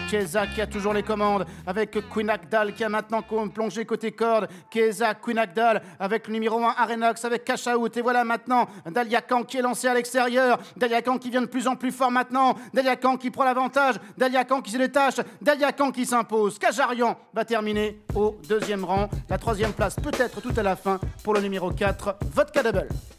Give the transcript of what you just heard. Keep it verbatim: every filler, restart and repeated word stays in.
Chiesa qui a toujours les commandes avec Queen Akdal qui a maintenant plongé côté corde. Chiesa, Queen Akdal avec le numéro un Arenox avec Cash Out. Et voilà maintenant Dalia Khan qui est lancé à l'extérieur. Dalia Khan qui vient de plus en plus fort maintenant. Dalia Khan qui prend l'avantage. Dalia Khan qui se détache. Dalia Khan qui s'impose. Kajarian va terminer au deuxième rang. La troisième place peut-être tout à la fin pour le numéro quatre, Vodka Double.